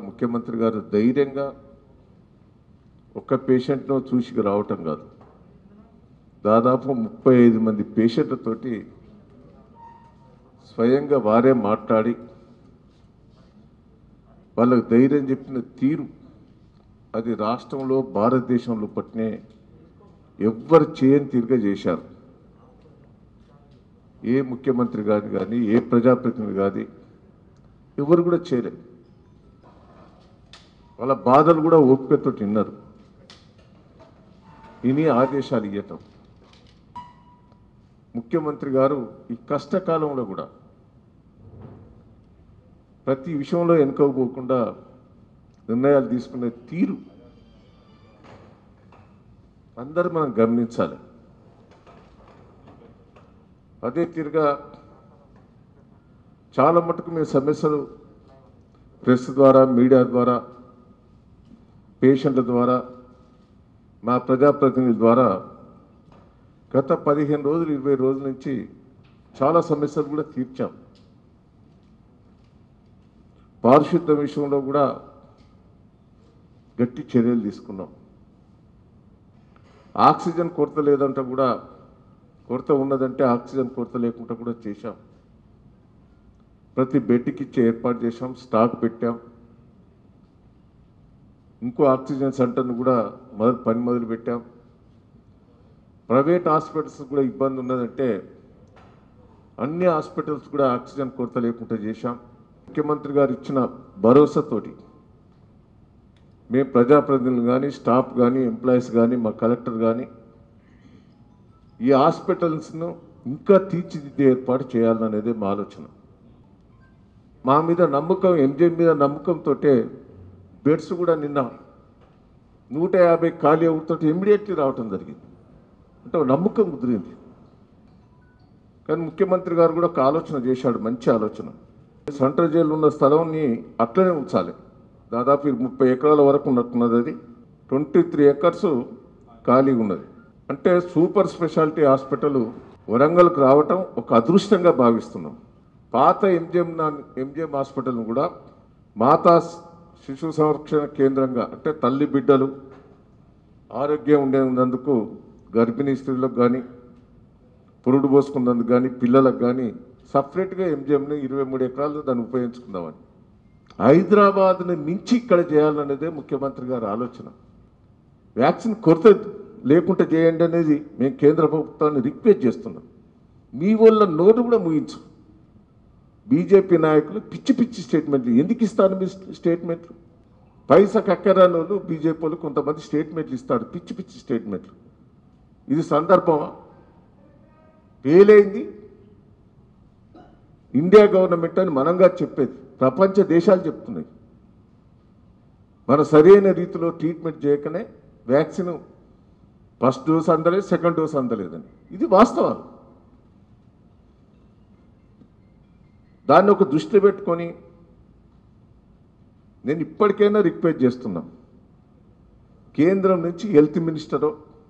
ముఖ్యమంత్రి గారు ధైర్యంగా ఒక పేషెంట్ను చూసి రావటం కాదు, దాదాపు 35 మంది పేషెంట్లతోటి స్వయంగా వారే మాట్లాడి వాళ్ళకు ధైర్యం చెప్పిన తీరు అది రాష్ట్రంలో భారతదేశంలో పట్టినే ఎవ్వరు చేయని తీరుగా చేశారు. ఏ ముఖ్యమంత్రి కానీ ఏ ప్రజాప్రతినిధి కానీ ఎవరు కూడా చేయలేదు. వాళ్ళ బాధలు కూడా ఓపికతో విన్నారు. ఇని ఆదేశాలు ఇవ్వటం ముఖ్యమంత్రి గారు ఈ కష్టకాలంలో కూడా ప్రతి విషయంలో వెనుకపోకుండా నిర్ణయాలు తీసుకునే తీరు అందరూ మనం గమనించాలి. అదే తీరుగా చాలా మటుకు మేము సమస్యలు ప్రెస్ ద్వారా, మీడియా ద్వారా, పేషెంట్ల ద్వారా, మా ప్రజాప్రతినిధుల ద్వారా గత 15 రోజులు 20 రోజుల నుంచి చాలా సమస్యలు కూడా తీర్చాం. పారిశుద్ధ్య విషయంలో కూడా గట్టి చర్యలు తీసుకున్నాం. ఆక్సిజన్ కొరత లేదంటే కూడా, కొరత ఉన్నదంటే ఆక్సిజన్ కొరత లేకుండా కూడా చేశాం. ప్రతి బెడ్కి ఇచ్చే ఏర్పాటు చేశాం, స్టాక్ పెట్టాం. ఇంకో ఆక్సిజన్ సెంటర్ను కూడా పని మొదలు పెట్టాం. ప్రైవేట్ హాస్పిటల్స్ కూడా ఇబ్బంది ఉన్నదంటే అన్ని హాస్పిటల్స్ కూడా ఆక్సిజన్ కొరత లేకుండా చేశాం. ముఖ్యమంత్రి గారు ఇచ్చిన భరోసాతోటి మేము ప్రజాప్రతినిధులు కానీ, స్టాఫ్ కానీ, ఎంప్లాయీస్ కానీ, మా కలెక్టర్ కానీ ఈ హాస్పిటల్స్ను ఇంకా తీర్చిదిద్దే ఏర్పాటు చేయాలనేదే మా ఆలోచన. మా మీద నమ్మకం, ఎంజీఎం మీద నమ్మకంతో బెడ్స్ కూడా నిన్న 150 ఖాళీ అవుతో ఇమ్మీడియట్లీ రావటం జరిగింది. అంటే నమ్మకం కుదిరింది. కానీ ముఖ్యమంత్రి గారు కూడా ఒక ఆలోచన చేశాడు, మంచి ఆలోచన. సెంట్రల్ జైలు ఉన్న స్థలాన్ని అట్లనే ఉంచాలి. దాదాపు 30 ఎకరాల వరకు ఉన్నట్టున్నది. అది 23 ఎకర్స్ ఖాళీ ఉన్నది. అంటే సూపర్ స్పెషాలిటీ హాస్పిటల్ వరంగల్కు రావటం ఒక అదృష్టంగా భావిస్తున్నాం. పాత ఎంజిఎం హాస్పిటల్ను కూడా మాతా శిశు సంరక్షణ కేంద్రంగా, అంటే తల్లి బిడ్డలు ఆరోగ్యం ఉండేందుకు, గర్భిణీ స్త్రీలకు కానీ, పురుడు పోసుకున్నందుకు కానీ, పిల్లలకు కానీ సపరేట్గా ఎంజిఎంని 23 ఎకరాలు దాన్ని ఉపయోగించుకుందామని. హైదరాబాద్ని మించి ఇక్కడ చేయాలనేదే ముఖ్యమంత్రి గారి ఆలోచన. వ్యాక్సిన్ కొరత లేకుండా చేయండి అనేది మేము కేంద్ర ప్రభుత్వాన్ని రిక్వెస్ట్ చేస్తున్నాం. మీ వల్ల నోటు కూడా ముగించు. బీజేపీ నాయకులు పిచ్చి పిచ్చి స్టేట్మెంట్లు ఎందుకు ఇస్తారు? మీ స్టేట్మెంట్లు పైసా కక్కరాని వాళ్ళు బీజేపీ వాళ్ళు కొంతమంది స్టేట్మెంట్లు ఇస్తారు, పిచ్చి పిచ్చి స్టేట్మెంట్లు. ఇది సందర్భమా? ఫెయిల్ ఇండియా గవర్నమెంట్ అని మనంగా చెప్పేది, ప్రపంచ దేశాలు చెప్తున్నాయి. మన సరైన రీతిలో ట్రీట్మెంట్ చేయకనే వ్యాక్సిన్ ఫస్ట్ డోస్ అందలేదు, సెకండ్ డోస్ అందలేదని. ఇది వాస్తవాలు. దాన్ని ఒక దృష్టి పెట్టుకొని నేను ఇప్పటికైనా రిక్వెస్ట్ చేస్తున్నా, కేంద్రం నుంచి హెల్త్ మినిస్టరో,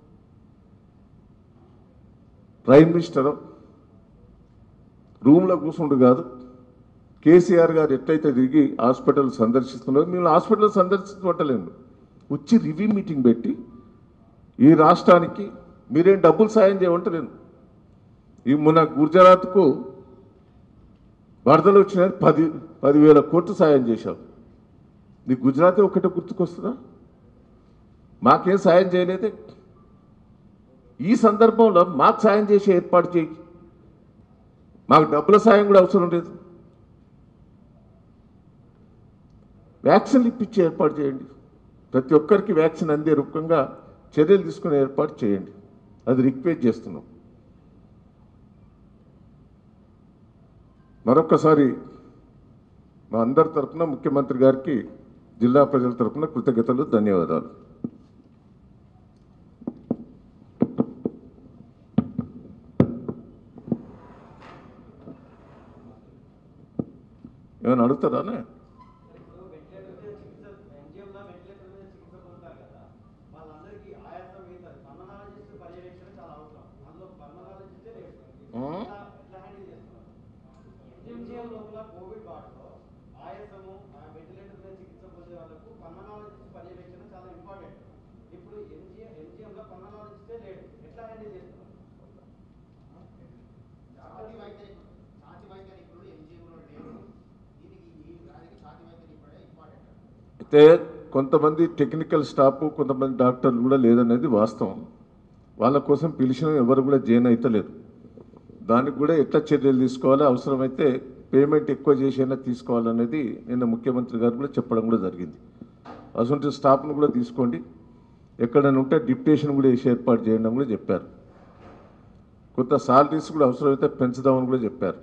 ప్రైమ్ మినిస్టరో రూమ్లో కూర్చుండు కాదు, కేసీఆర్ గారు ఎట్లయితే తిరిగి హాస్పిటల్ సందర్శిస్తున్నారో మేము హాస్పిటల్ సందర్శించబట్టలేము. వచ్చి రివ్యూ మీటింగ్ పెట్టి ఈ రాష్ట్రానికి మీరేం డబ్బులు సాయం చేయమంటలేను. ఈ మొన్న గుజరాత్కు వరదలు వచ్చిన 10,000 కోట్లు సాయం చేశావు. నీ గుజరాత్ ఒకటే గుర్తుకొస్తుందా? మాకేం సాయం చేయలేదే. ఈ సందర్భంలో మాకు సాయం చేసే ఏర్పాటు చేయి. మాకు డబ్బుల సాయం కూడా అవసరం లేదు. వ్యాక్సిన్లు ఇప్పించే ఏర్పాటు చేయండి. ప్రతి ఒక్కరికి వ్యాక్సిన్ అందే రూపంగా చర్యలు తీసుకునే ఏర్పాటు చేయండి. అది రిక్వెస్ట్ చేస్తున్నాం. మరొకసారి మా అందరి తరఫున ముఖ్యమంత్రి గారికి, జిల్లా ప్రజల తరఫున కృతజ్ఞతలు, ధన్యవాదాలు. ఏమైనా అడుగుతారానే? ఎంజిఎం లోపల కోవిడ్ వార్డులో ఆయాసము, వెంటిలేటర్ మీద చికిత్స అయితే కొంతమంది టెక్నికల్ స్టాఫ్ కొంతమంది డాక్టర్లు కూడా లేదనేది వాస్తవం. వాళ్ళ కోసం పిలిచిన ఎవరు కూడా జాయిన్ అవుతలేరు. దానికి కూడా ఎట్లా చర్యలు తీసుకోవాలో, అవసరమైతే పేమెంట్ ఎక్కువ చేసైనా తీసుకోవాలనేది నిన్న ముఖ్యమంత్రి గారు కూడా చెప్పడం కూడా జరిగింది. అటువంటి స్టాఫ్ను కూడా తీసుకోండి, ఎక్కడైనా ఉంటే డిప్యుటేషన్ కూడా వేసి ఏర్పాటు చేయడం కూడా చెప్పారు. కొంత సాలరీస్ కూడా అవసరమైతే పెంచుదామని కూడా చెప్పారు.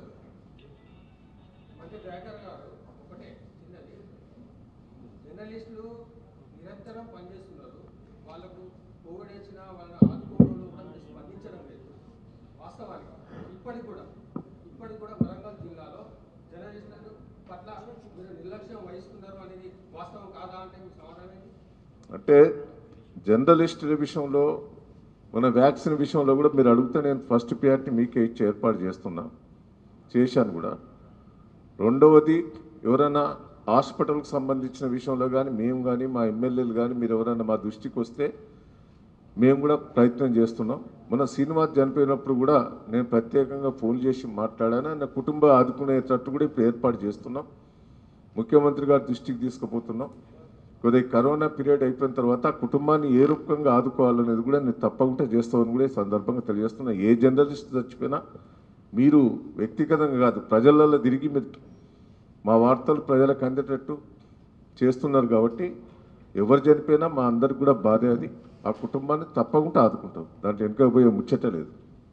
జర్నలిస్టులు నిరంతరం పనిచేస్తున్నారు. వాళ్ళకు కోవిడ్ వచ్చినా వాళ్ళ ఆదుకోవడంలో కూడా మీరు స్పందించడం లేదు. వాస్తవానికి ఇప్పటికి కూడా వరంగల్ జిల్లాలో జర్నలిస్టులకు పట్ల మీరు నిర్లక్ష్యం వహిస్తున్నారు అనేది వాస్తవం కాదా అంటే మీకు సమాధానం ఏంటి? అంటే జర్నలిస్టుల విషయంలో, మన వ్యాక్సిన్ విషయంలో కూడా మీరు అడిగితే నేను ఫస్ట్ ప్రియారిటీ మీకే ఇచ్చి ఏర్పాటు చేశాను కూడా. రెండవది, ఎవరైనా హాస్పిటల్కి సంబంధించిన విషయంలో కానీ మేము కానీ మా ఎమ్మెల్యేలు కానీ మీరు ఎవరైనా మా దృష్టికి వస్తే మేము కూడా ప్రయత్నం చేస్తున్నాం. మన శ్రీనివాస్ చనిపోయినప్పుడు కూడా నేను ప్రత్యేకంగా ఫోన్ చేసి మాట్లాడాను. నా కుటుంబం ఆదుకునేటట్టు కూడా ఇప్పుడు ఏర్పాటు చేస్తున్నాం. ముఖ్యమంత్రి గారి దృష్టికి తీసుకుపోతున్నాం. కొద్దిగా కరోనా పీరియడ్ అయిపోయిన తర్వాత ఆ కుటుంబాన్ని ఏ రూపంగా ఆదుకోవాలనేది కూడా నేను తప్పకుండా చేస్తామని కూడా ఈ సందర్భంగా తెలియజేస్తున్నా. ఏ జర్నలిస్ట్ చచ్చిపోయినా మీరు వ్యక్తిగతంగా కాదు, ప్రజలలో తిరిగి మీరు మా వార్తలు ప్రజలకు అందేటట్టు చేస్తున్నారు కాబట్టి ఎవరు చనిపోయినా మా అందరికి కూడా బాధే. అది ఆ కుటుంబాన్ని తప్పకుండా ఆదుకుంటాం. దాంట్లో వెనుక పోయే ముచ్చట లేదు.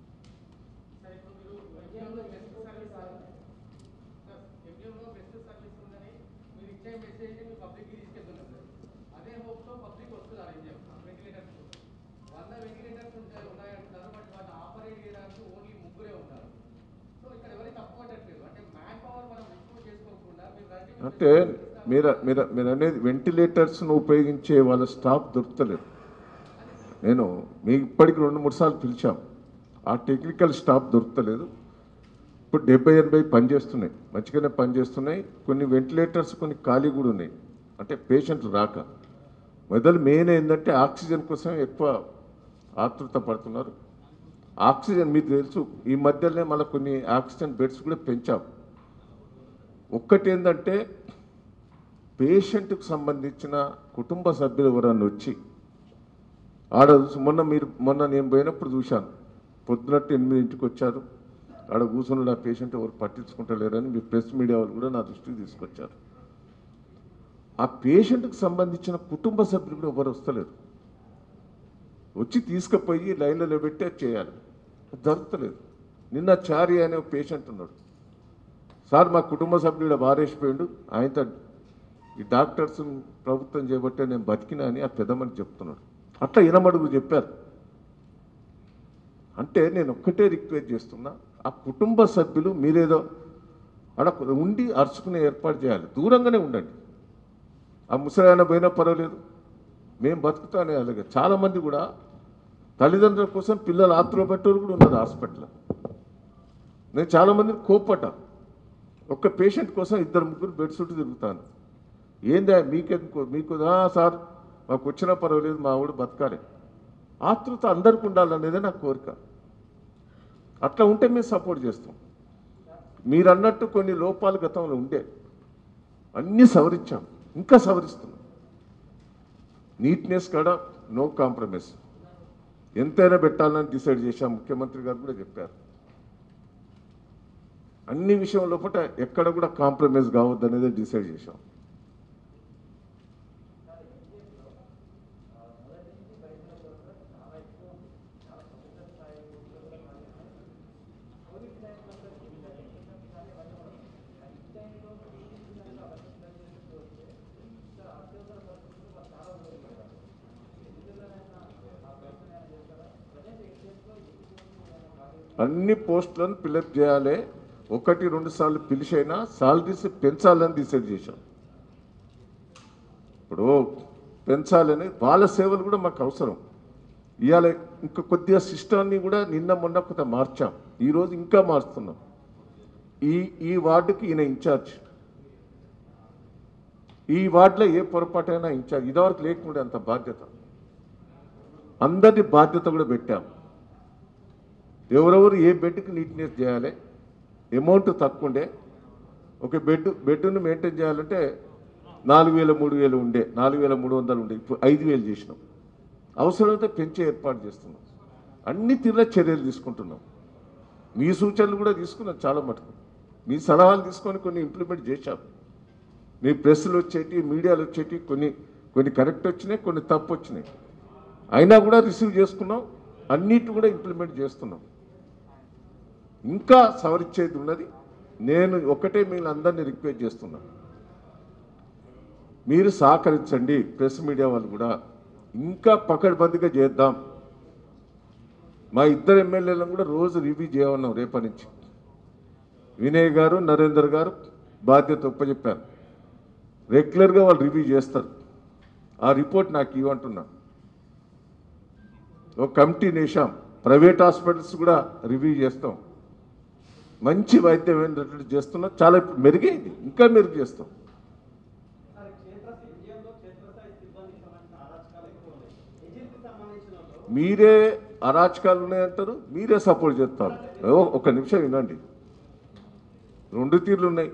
అంటే మీరు అనేది వెంటిలేటర్స్ను ఉపయోగించే వాళ్ళ స్టాఫ్ దొరుకుతలేదు. నేను మీకు ఇప్పటికి 2-3 సార్లు పిలిచాం, ఆ టెక్నికల్ స్టాఫ్ దొరుకుతలేదు. ఇప్పుడు 70-80 పనిచేస్తున్నాయి, మంచిగానే పనిచేస్తున్నాయి. కొన్ని వెంటిలేటర్స్ కొన్ని ఖాళీ కూడా ఉన్నాయి, అంటే పేషెంట్లు రాక. మొదలు మెయిన్ ఏంటంటే ఆక్సిజన్ కోసం ఎక్కువ ఆతృత పడుతున్నారు. ఆక్సిజన్ మీకు తెలుసు, ఈ మధ్యలోనే మళ్ళీ కొన్ని ఆక్సిజన్ బెడ్స్ కూడా పెంచాం. ఒక్కటి ఏంటంటే పేషెంట్కి సంబంధించిన కుటుంబ సభ్యులు ఎవరన్నా వచ్చి ఆడ మొన్న నేను పోయినప్పుడు చూశాను, పొద్దునట్టు 8 వచ్చారు, ఆడ కూర్చున్నాడు ఆ పేషెంట్, ఎవరు పట్టించుకుంటలేరని మీ ప్రెస్ మీడియా వాళ్ళు కూడా నా దృష్టికి తీసుకొచ్చారు. ఆ పేషెంట్కి సంబంధించిన కుటుంబ సభ్యులు కూడా ఎవరు వస్తలేరు. వచ్చి తీసుకుపోయి లైన్లలో పెట్టి చేయాలి, జరుగుతలేదు. నిన్న చారి అనే పేషెంట్ ఉన్నాడు, సార్ మా కుటుంబ సభ్యుడు బారేసిపోయాడు, ఆయనతో ఈ డాక్టర్స్ ప్రభుత్వం చేయబట్టే నేను బతికినా అని ఆ పెద్దమని చెప్తున్నాడు. అట్లా ఇనమడుగు చెప్పారు. అంటే నేను ఒక్కటే రిక్వెస్ట్ చేస్తున్నా, ఆ కుటుంబ సభ్యులు మీరేదో అలా ఉండి అరుచుకునే ఏర్పాటు చేయాలి. దూరంగానే ఉండండి. ఆ ముసలాయన పోయినా పర్వాలేదు, మేము బతుకుతానే. అలాగే చాలామంది కూడా తల్లిదండ్రుల కోసం పిల్లలు ఆత్రులో పెట్టేవారు కూడా ఉన్నారు హాస్పిటల్లో. నేను చాలామందిని కోప్పట, ఒక్క పేషెంట్ కోసం 2-3 బెడ్ చుట్టూ తిరుగుతాను. ఏందా మీకు సార్ మాకు వచ్చినా పర్వాలేదు, మా వాడు బతకాలి. ఆతృత అందరికి ఉండాలనేదే నా కోరిక. అట్లా ఉంటే మేము సపోర్ట్ చేస్తాం. మీరు అన్నట్టు కొన్ని లోపాలు గతంలో ఉండే, అన్నీ సవరించాం, ఇంకా సవరిస్తున్నాం. నీట్నెస్ కాడ నో కాంప్రమైజ్, ఎంతైనా పెట్టాలని డిసైడ్ చేశాం. ముఖ్యమంత్రి గారు కూడా చెప్పారు, అన్ని విషయం లోపల ఎక్కడ కూడా కాంప్రమైజ్ కావద్దు అనేది డిసైడ్ చేశాం. అన్ని పోస్టులను ఫిలప్ చేయాలి. 1-2 సార్లు పిలిచైనా సాలరీస్ పెంచాలని డిసైడ్ చేశాం. ఇప్పుడు పెంచాలని వాళ్ళ సేవలు కూడా మాకు అవసరం. ఇవాళ ఇంకా కొద్దిగా సిస్టాన్ని కూడా మొన్న కొంత మార్చాం, ఈరోజు ఇంకా మార్చుతున్నాం. ఈ వార్డుకి ఈయన ఇన్ఛార్జ్, ఈ వార్డులో ఏ పొరపాటైనా ఇన్ఛార్జ్. ఇదివరకు లేకుండా అంత బాధ్యత, అందరి బాధ్యత కూడా పెట్టాం. ఎవరెవరు ఏ బెడ్కి నీట్నెస్ చేయాలి, అమౌంట్ తక్కువ ఉండే ఒక బెడ్ను మెయింటైన్ చేయాలంటే 4,000 3,000 ఉండే, 4,300 ఉండే, ఇప్పుడు 5,000 చేసినాం. అవసరమైతే పెంచే ఏర్పాటు చేస్తున్నాం. అన్ని తీర్ల చర్యలు తీసుకుంటున్నాం. మీ సూచనలు కూడా తీసుకున్నాం చాలా మటుకు. మీ సలహాలు తీసుకొని కొన్ని ఇంప్లిమెంట్ చేశాం. మీ ప్రెస్లు వచ్చేటి, మీడియాలు వచ్చేటి, కొన్ని కరెక్ట్ వచ్చినాయి, కొన్ని తప్పు వచ్చినాయి. అయినా కూడా రిసీవ్ చేసుకున్నాం. అన్నిటి కూడా ఇంప్లిమెంట్ చేస్తున్నాం. ఇంకా సవరించేది ఉన్నది. నేను ఒకటే మీరు అందరినీ రిక్వెస్ట్ చేస్తున్నా, మీరు సహకరించండి. ప్రెస్ మీడియా వాళ్ళు కూడా ఇంకా పకడ్బందీగా చేద్దాం. మా ఇద్దరు ఎమ్మెల్యేలను కూడా రోజు రివ్యూ చేయమన్నాం. రేపటి నుంచి వినయ్ గారు, నరేందర్ గారు బాధ్యత ఒప్పచెప్పారు. రెగ్యులర్గా వాళ్ళు రివ్యూ చేస్తారు. ఆ రిపోర్ట్ నాకు ఇవ్వంటున్నా. ఒక కమిటీ నేసాం. ప్రైవేట్ హాస్పిటల్స్ కూడా రివ్యూ చేస్తాం. మంచి వైద్యం ఏంటంటే చేస్తున్నాం. చాలా మెరుగైంది, ఇంకా మెరుగు చేస్తాం. మీరే అరాచకాలు ఉన్నాయంటారు, మీరే సపోర్ట్ చేస్తారు. ఒక నిమిషం వినండి. 2 తీర్లు ఉన్నాయి.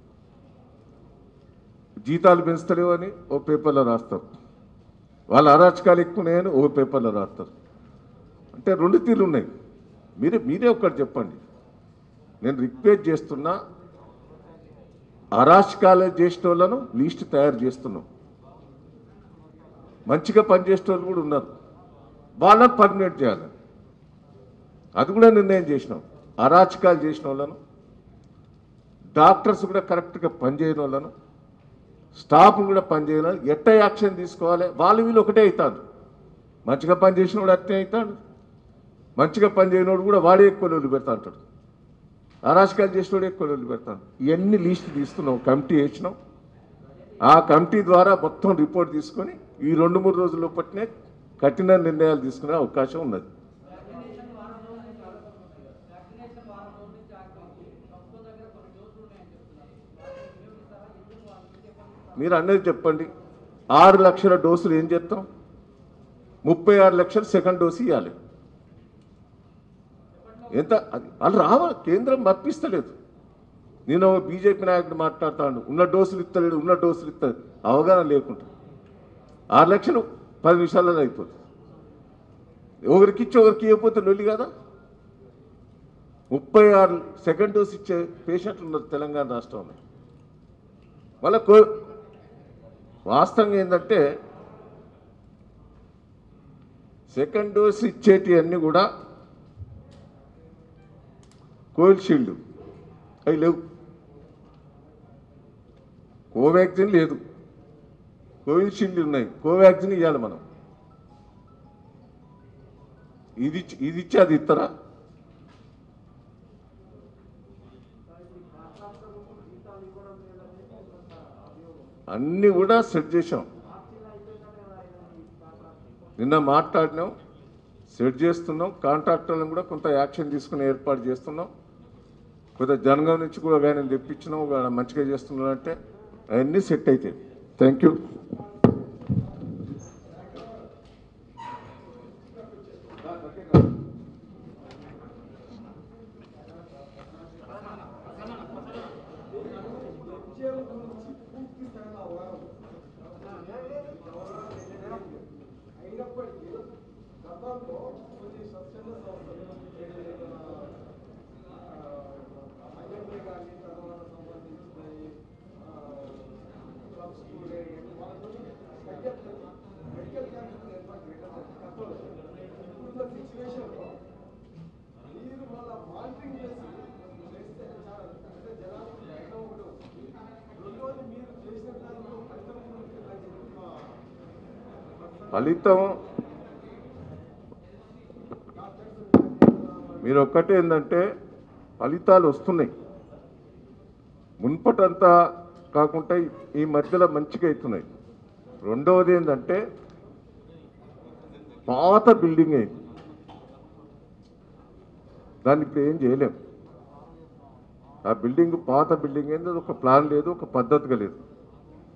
జీతాలు పెంచుతలేవని ఓ పేపర్లో రాస్తారు, వాళ్ళ అరాచకాలు ఎక్కువ ఉన్నాయని ఓ పేపర్లో రాస్తారు. అంటే 2 తీర్లు ఉన్నాయి. మీరే ఒకటి చెప్పండి. నేను రిక్వెస్ట్ చేస్తున్నా, అరాచకాలు చేసిన వాళ్ళను లిస్ట్ తయారు చేస్తున్నాం. మంచిగా పనిచేసే వాళ్ళు కూడా ఉన్నారు, వాళ్ళని పర్మినెంట్ చేయాలి. అది కూడా నిర్ణయం చేసినాం. అరాచకాలు చేసిన వాళ్ళను, డాక్టర్స్ కూడా కరెక్ట్గా పనిచేయని వాళ్ళను, స్టాఫ్ కూడా పనిచేయని వాళ్ళు ఎట్ట యాక్షన్ తీసుకోవాలి. వీళ్ళు ఒకటే అవుతాడు. మంచిగా పనిచేసిన వాడు అట్టే అవుతాడు, మంచిగా పనిచేయనోడు కూడా వాడే ఎక్కువ రోజులు పెడతా అంటాడు, అరాచకాలు చేసినోడు ఎక్కువ రోజులు పెడతాడు. ఇవన్నీ లిస్ట్ తీస్తున్నాం, కమిటీ వేసినాం. ఆ కమిటీ ద్వారా మొత్తం రిపోర్ట్ తీసుకొని ఈ 2-3 రోజుల లోపట్నే కఠిన నిర్ణయాలు తీసుకునే అవకాశం ఉన్నది. మీరు అనేది చెప్పండి. 6 లక్షల డోసులు ఏం చేస్తాం? 36 లక్షలు సెకండ్ డోసు ఇవ్వాలి. ఎంత వాళ్ళు రావాలి, కేంద్రం మర్పిస్తలేదు. నేను బీజేపీ నాయకుడు మాట్లాడుతాను, ఉన్న డోసులు ఇస్తలేడు, ఉన్న డోసులు ఇస్తాడు. అవగాహన లేకుండా 6 లక్షలు 10 నిమిషాలలో అయిపోతుంది. ఒకరికి ఇచ్చి ఒకరికి ఇవ్వకపోతే లొల్లి కదా. 36 సెకండ్ డోస్ ఇచ్చే పేషెంట్లు ఉన్నారు తెలంగాణ రాష్ట్రంలో. వాళ్ళ వాస్తవంగా ఏంటంటే సెకండ్ డోస్ ఇచ్చేటి అన్నీ కూడా కోవిషీల్డ్ అవి లేవు, కోవాక్సిన్ లేదు, కోవిషీల్డ్ ఉన్నాయి. కోవాక్సిన్ ఇవ్వాలి మనం. ఇది ఇచ్చి అది ఇస్తారా? అన్నీ కూడా సెట్ చేసాం. నిన్న మాట్లాడినాం, సెట్ చేస్తున్నాం. కాంట్రాక్టర్లను కూడా కొంత యాక్షన్ తీసుకుని ఏర్పాటు చేస్తున్నాం. కొంత జనగం నుంచి కూడా ఆయన తెప్పించినాం, మంచిగా చేస్తున్నాం. అంటే అవన్నీ సెట్ అవుతాయి. Thank you. అయినప్పటికీ గతంలో కొన్ని స్వచ్ఛంద సంస్థలు ఐఎంఏ కానీ తర్వాత సంబంధించిన క్లబ్స్ మెడికల్ క్యాంప్స్ ఏర్పాటు చేయడం కష్టం. ఇప్పుడున్న సిచ్యువేషన్లో మీరు వాళ్ళ మానిటరింగ్ చేస్తే చాలా అంటే జనాలు భయం ఒకటి వస్తుంది. రెండోది మీరు చేసిన దానిలో ఫలితం మీరు ఒక్కటే ఏంటంటే ఫలితాలు వస్తున్నాయి. మున్పటంతా కాకుండా ఈ మధ్యలో మంచిగా అవుతున్నాయి. రెండవది ఏంటంటే పాత బిల్డింగ్ అయింది, దాన్ని ఇప్పుడు ఏం చేయలేం. ఆ బిల్డింగ్ పాత బిల్డింగ్ అయింది, అది ఒక ప్లాన్ లేదు, ఒక పద్ధతిగా లేదు.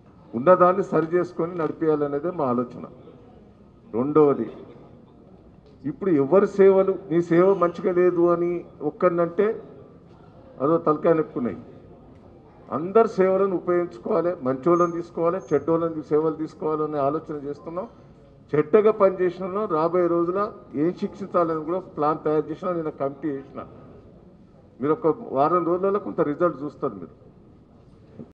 ఉన్నదాన్ని సరి చేసుకొని నడిపేయాలనేదే మా ఆలోచన. రెండవది ఇప్పుడు ఎవరి సేవలు నీ సేవ మంచిగా లేదు అని ఒక్కరినంటే అదో తలకాయ నొప్పున్నాయి. అందరి సేవలను ఉపయోగించుకోవాలి, మంచోళ్ళని తీసుకోవాలి, చెడ్డోళ్ళని సేవలు తీసుకోవాలనే ఆలోచన చేస్తున్నాం. చెడ్డగా పనిచేసిన రాబోయే రోజున ఏం శిక్షించాలని కూడా ప్లాన్ తయారు చేసినా, నేను కమిటీ చేసిన. మీరు ఒక వారం రోజులలో కొంత రిజల్ట్ చూస్తారు మీరు.